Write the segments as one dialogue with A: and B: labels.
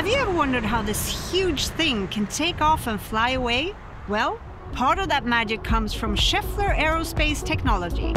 A: Have you ever wondered how this huge thing can take off and fly away? Well, part of that magic comes from Schaeffler aerospace technology.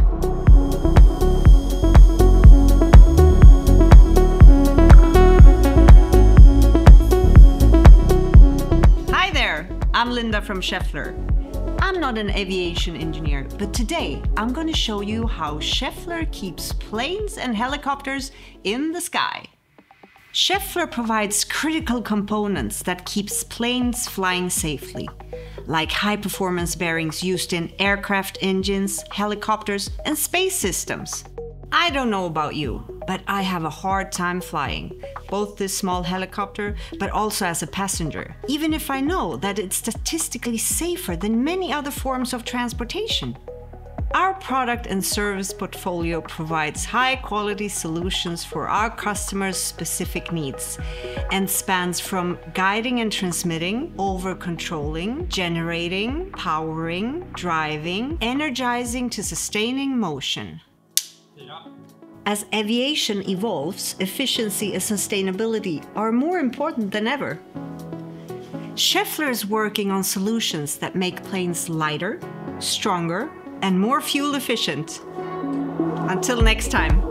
A: Hi there, I'm Linda from Schaeffler. I'm not an aviation engineer, but today I'm going to show you how Schaeffler keeps planes and helicopters in the sky. Schaeffler provides critical components that keeps planes flying safely, like high-performance bearings used in aircraft engines, helicopters, and space systems. I don't know about you, but I have a hard time flying, both this small helicopter, but also as a passenger, even if I know that it's statistically safer than many other forms of transportation. Our product and service portfolio provides high-quality solutions for our customers' specific needs and spans from guiding and transmitting, over controlling, generating, powering, driving, energizing to sustaining motion. As aviation evolves, efficiency and sustainability are more important than ever. Schaeffler is working on solutions that make planes lighter, stronger, and more fuel efficient. Until next time.